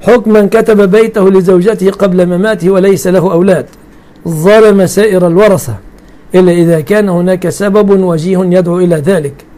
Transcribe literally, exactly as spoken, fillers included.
حكم من كتب بيته لزوجته قبل مماته وليس له أولاد، ظلم سائر الورثة إلا إذا كان هناك سبب وجيه يدعو إلى ذلك،